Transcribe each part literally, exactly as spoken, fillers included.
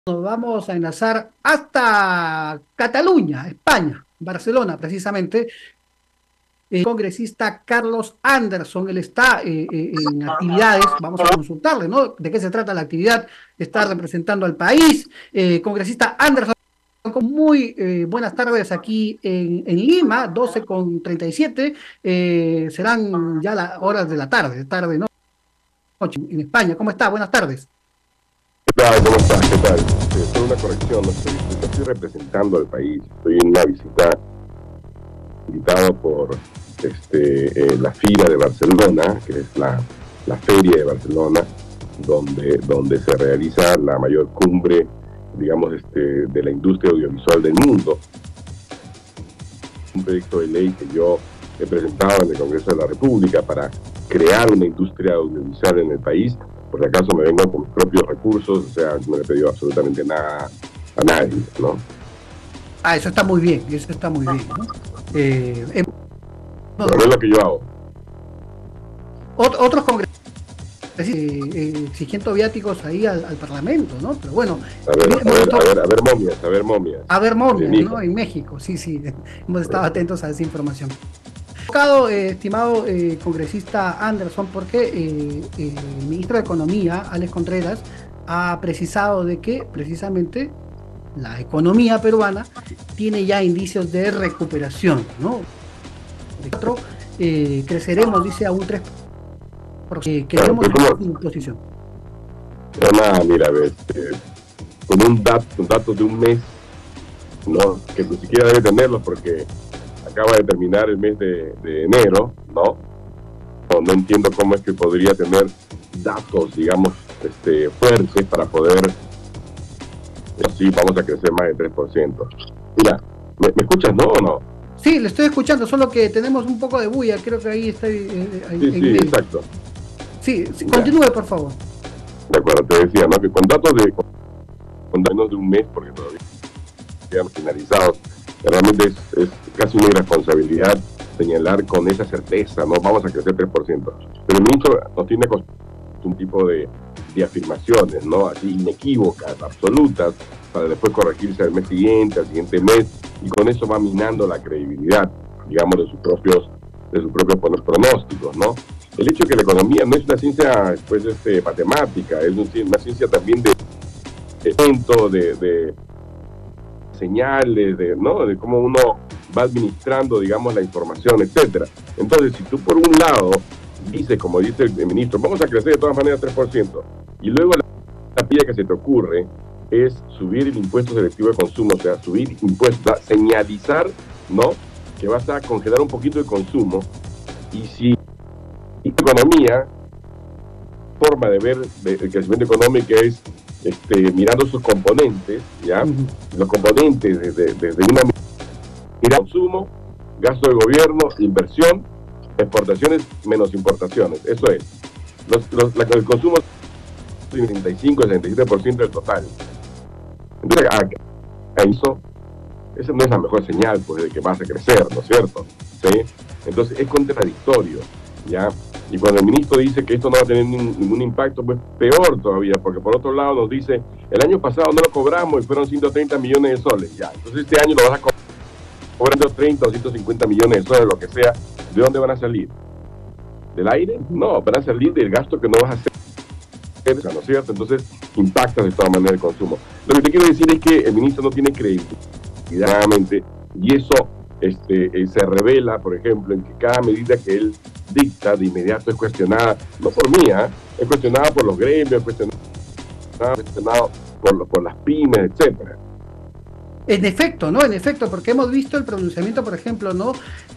Nos vamos a enlazar hasta Cataluña, España, Barcelona, precisamente. El congresista Carlos Anderson, él está eh, eh, en actividades, vamos a consultarle, ¿no? ¿De qué se trata la actividad? Está representando al país. Eh, congresista Anderson, muy eh, buenas tardes aquí en, en Lima, doce con treinta y siete. Eh, serán ya las horas de la tarde, tarde, ¿no? Noche en España. ¿Cómo está? Buenas tardes. ¿Qué tal? ¿Cómo estás? ¿Qué tal? Eh, solo una corrección, no estoy, no estoy representando al país, estoy en una visita invitado por este, eh, la FIRA de Barcelona, que es la, la feria de Barcelona, donde, donde se realiza la mayor cumbre, digamos, este, de la industria audiovisual del mundo. Un proyecto de ley que yo he presentado en el Congreso de la República para crear una industria audiovisual en el país. Por si acaso me vengo con mis propios recursos, o sea, no le he pedido absolutamente nada a nadie, ¿no? Ah, eso está muy bien, eso está muy bien, ¿no? Eh, eh, no, Pero no es lo que yo hago. ot otros congresistas eh, eh, exigiendo viáticos ahí al, al Parlamento, ¿no? Pero bueno, A ver, a ver, a ver, a ver momias, a ver momias. A ver momias, ¿no? En México, sí, sí, hemos estado atentos a esa información. Eh, estimado eh, congresista Anderson, porque eh, eh, el ministro de Economía, Alex Contreras, ha precisado de que precisamente la economía peruana tiene ya indicios de recuperación, ¿no? Eh, creceremos, dice, a un tres por ciento. Eh, queremos claro, una posición. No, nada, mira, a ver, eh, con un dato, un dato de un mes, no, que ni siquiera debe tenerlo porque acaba de terminar el mes de, de enero, ¿no? ¿no? No entiendo cómo es que podría tener datos, digamos, este, fuertes para poder, sí, vamos a crecer más del tres por ciento. Mira, ¿me, me escuchas, no o no? Sí, le estoy escuchando, solo que tenemos un poco de bulla, creo que ahí está. Eh, ahí, sí, sí, medio. exacto. Sí, sí, continúe, por favor. De acuerdo, te decía, ¿no? Que con datos de, con menos de un mes, porque todavía quedan finalizados, realmente es, es casi una irresponsabilidad señalar con esa certeza, ¿no? Vamos a crecer tres por ciento. Pero el ministro nos tiene un tipo de, de afirmaciones, ¿no? Así inequívocas, absolutas, para después corregirse al mes siguiente, al siguiente mes, y con eso va minando la credibilidad, digamos, de sus propios, de sus propios pronósticos, ¿no? El hecho de que la economía no es una ciencia, pues, este, matemática, es una ciencia también de evento, de, de señales, de, ¿no? De cómo uno va administrando, digamos, la información, etcétera. Entonces, si tú por un lado dices, como dice el ministro, vamos a crecer de todas maneras tres por ciento, y luego la, la pilla que se te ocurre es subir el impuesto selectivo de consumo, o sea, subir impuestos, señalizar, ¿no?, que vas a congelar un poquito el consumo, y si la economía, forma de ver de, el crecimiento económico es este, mirando sus componentes, ¿ya? Uh-huh. Los componentes desde, desde una mira consumo, gasto de gobierno, inversión, exportaciones menos importaciones, eso es. Los, los, la, el consumo es el setenta y cinco, setenta y siete por ciento del total. Entonces, a, a eso, esa no es la mejor señal, pues, de que vas a crecer, ¿no es cierto? ¿Sí? Entonces, es contradictorio, ¿ya? Y cuando el ministro dice que esto no va a tener ningún, ningún impacto, pues peor todavía, porque por otro lado nos dice, el año pasado no lo cobramos y fueron ciento treinta millones de soles, ya. Entonces este año lo vas a cobrar ciento treinta o ciento cincuenta millones de soles, lo que sea. ¿De dónde van a salir? ¿Del aire? No, van a salir del gasto que no vas a hacer, ¿no es cierto? Entonces impacta de todas maneras el consumo. Lo que te quiero decir es que el ministro no tiene credibilidad, y eso este, eh, se revela, por ejemplo, en que cada medida que él dicta de inmediato es cuestionada, no por mí, ¿eh? es cuestionada por los gremios, es cuestionada, cuestionada por, por las pymes, etcétera. En efecto, ¿no? En efecto, porque hemos visto el pronunciamiento, por ejemplo, ¿no?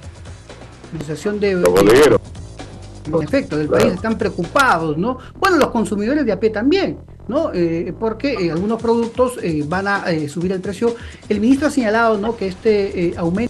La Asociación de... Los bodegueros. En efecto, del claro. país están preocupados, ¿no? Bueno, los consumidores de a pie también, ¿no? Eh, porque eh, algunos productos eh, van a eh, subir el precio. El ministro ha señalado, ¿no?, que este eh, aumento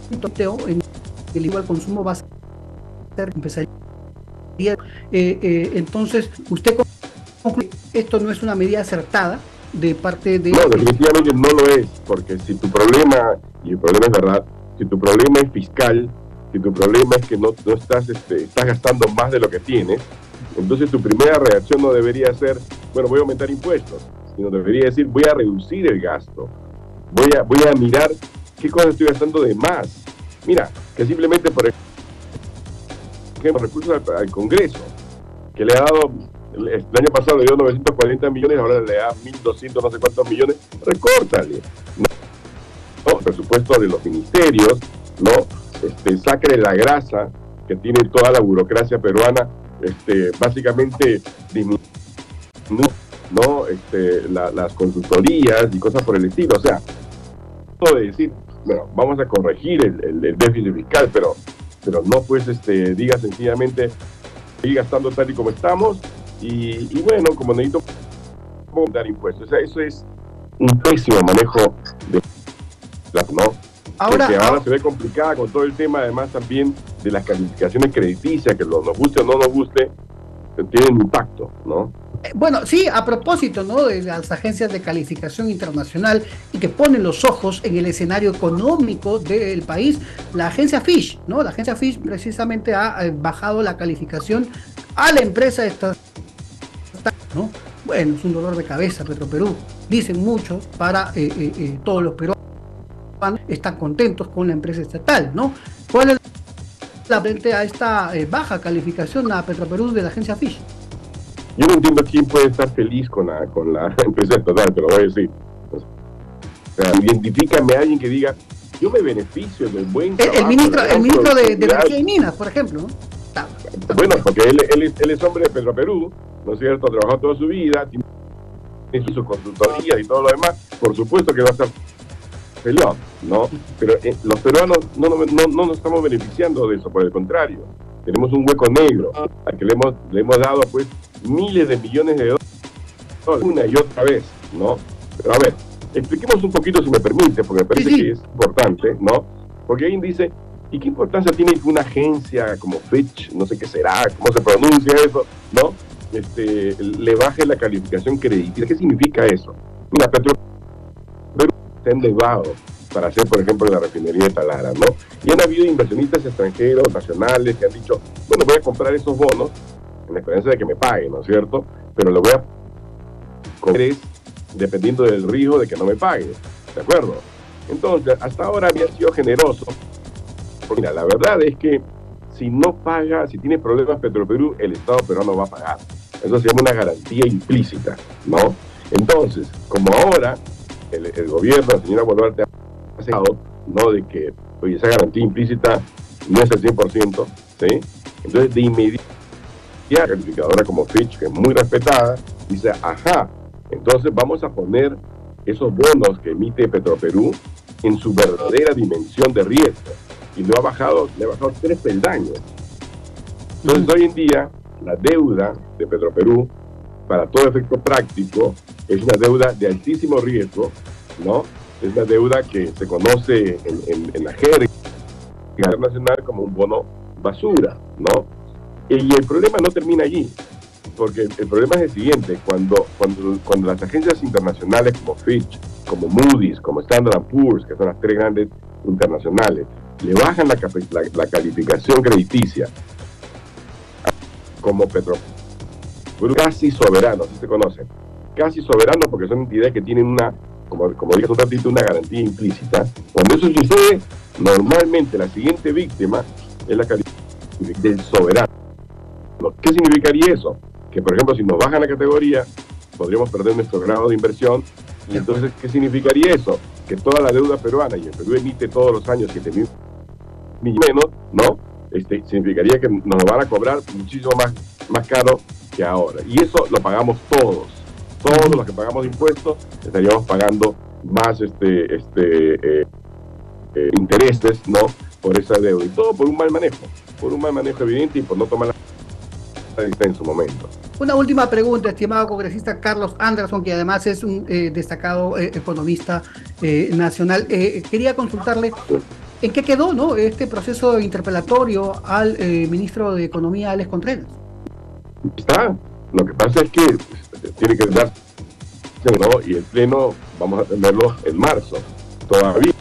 en el igual consumo va a ser empezaría. Eh, eh, entonces, usted concluye que esto no es una medida acertada de parte de... No, definitivamente no lo es, porque si tu problema, y el problema es verdad, si tu problema es fiscal, si tu problema es que no, no estás, este, estás gastando más de lo que tienes, entonces tu primera reacción no debería ser, bueno, voy a aumentar impuestos, sino debería decir voy a reducir el gasto, voy a, voy a mirar qué cosas estoy gastando de más. Mira, que simplemente por ejemplo recursos al, al Congreso, que le ha dado, el, el año pasado le dio novecientos cuarenta millones, ahora le da mil doscientos no sé cuántos millones, recórtale. No, el presupuesto de los ministerios, no, este, sáquele la grasa que tiene toda la burocracia peruana, este, básicamente disminuye, no, este, la, las consultorías y cosas por el estilo. O sea, todo de decir, bueno, vamos a corregir el, el, el déficit fiscal, pero, pero no pues este, diga sencillamente seguir gastando tal y como estamos y, y bueno, como necesito dar impuestos. O sea, eso es un pésimo manejo de la, ¿no? Ahora, Porque ahora ahora se ve complicada con todo el tema, además también de las calificaciones crediticias, que nos guste o no nos guste, tienen impacto, ¿no? Bueno, sí, a propósito, ¿no?, de las agencias de calificación internacional y que ponen los ojos en el escenario económico del país, la agencia Fitch, ¿no? La agencia Fitch precisamente ha eh, bajado la calificación a la empresa esta, ¿no? Bueno, es un dolor de cabeza Petroperú, dicen muchos, para eh, eh, eh, todos los peruanos están contentos con la empresa estatal, ¿no? ¿Cuál es la frente a esta eh, baja calificación a Petroperú de la agencia Fitch? Yo no entiendo quién puede estar feliz con la, con la empresa estatal, pero voy a decir. O sea, identifícame a alguien que diga, yo me beneficio del buen trabajo. El, el ministro, el ministro de, de Energía y Minas, por ejemplo, ¿no? Está, está bueno, porque él, él, es, él es hombre de Petroperú, ¿no es cierto? Ha trabajado toda su vida, tiene sus consultorías y todo lo demás. Por supuesto que va a estar feliz, ¿no? Pero eh, los peruanos no, no, no, no nos estamos beneficiando de eso, por el contrario. Tenemos un hueco negro al que le hemos, le hemos dado, pues, miles de millones de dólares una y otra vez, ¿no? Pero a ver, expliquemos un poquito, si me permite, porque me parece sí, sí. que es importante, ¿no? Porque alguien dice, ¿y qué importancia tiene que una agencia como Fitch, no sé qué será, cómo se pronuncia eso, ¿no? Este, le baje la calificación crediticia? ¿Qué significa eso? Mira, Petro está endeudado para hacer, por ejemplo, la refinería de Talara, ¿no? Y han habido inversionistas extranjeros, nacionales, que han dicho, bueno, voy a comprar esos bonos en la esperanza de que me paguen, ¿no es cierto? Pero lo voy a comprar dependiendo del riesgo de que no me pague, ¿de acuerdo? Entonces, hasta ahora había sido generoso. Mira, la verdad es que si no paga, si tiene problemas Petroperú, el Estado peruano va a pagar. Eso se llama una garantía implícita, ¿no? Entonces, como ahora el, el gobierno, la señora Boluarte, ha asegurado, ¿no?, de que, oye, esa garantía implícita no es el cien por ciento, ¿sí? Entonces, de inmediato, la calificadora como Fitch, que es muy respetada, dice, ajá, entonces vamos a poner esos bonos que emite Petroperú en su verdadera dimensión de riesgo. Y lo ha bajado, le ha bajado tres peldaños. Entonces, mm. hoy en día, la deuda de Petroperú, para todo efecto práctico, es una deuda de altísimo riesgo, ¿no? Es una deuda que se conoce en, en, en la jerga internacional como un bono basura, ¿no? Y el problema no termina allí, porque el problema es el siguiente: cuando, cuando, cuando las agencias internacionales como Fitch, como Moody's, como Standard and Poor's, que son las tres grandes internacionales, le bajan la, la, la calificación crediticia como Petroperú, casi soberanos, así se conocen, casi soberanos porque son entidades que tienen una, como, como dije hace un ratito, una garantía implícita. Cuando eso sucede, normalmente la siguiente víctima es la calificación del soberano. ¿Qué significaría eso? Que, por ejemplo, si nos bajan la categoría, podríamos perder nuestro grado de inversión. Y entonces, ¿qué significaría eso? Que toda la deuda peruana, y el Perú emite todos los años siete mil millones menos, ¿no? Este, significaría que nos van a cobrar muchísimo más, más caro que ahora. Y eso lo pagamos todos. Todos los que pagamos impuestos estaríamos pagando más este, este, eh, eh, intereses, ¿no?, por esa deuda. Y todo por un mal manejo. Por un mal manejo evidente y por no tomar la en su momento. Una última pregunta, estimado congresista Carlos Anderson, que además es un eh, destacado eh, economista eh, nacional. Eh, quería consultarle en qué quedó, ¿no?, este proceso interpelatorio al eh, ministro de Economía, Alex Contreras. Está. Lo que pasa es que tiene que dar, ¿no?, y el pleno vamos a tenerlo en marzo. Todavía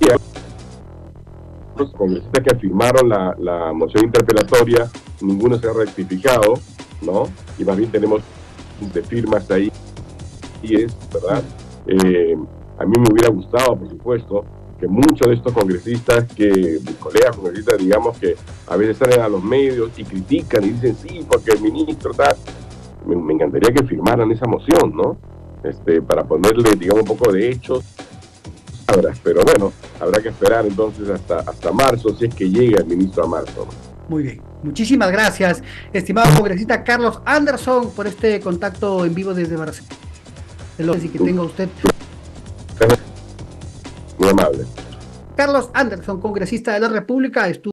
los congresistas que firmaron la, la moción interpelatoria, ninguno se ha rectificado, ¿no? Y más bien tenemos de firmas ahí es, ¿verdad? Eh, a mí me hubiera gustado, por supuesto, que muchos de estos congresistas, que mis colegas congresistas, digamos, que a veces salen a los medios y critican y dicen, sí, porque el ministro tal, me, me encantaría que firmaran esa moción, ¿no? Este, para ponerle, digamos, un poco de hechos, pero bueno, habrá que esperar entonces hasta, hasta marzo, si es que llega el ministro a marzo, ¿no? Muy bien, muchísimas gracias, estimado congresista Carlos Anderson, por este contacto en vivo desde Barcelona. Y que tenga usted. Muy amable. Carlos Anderson, congresista de la República, estuvo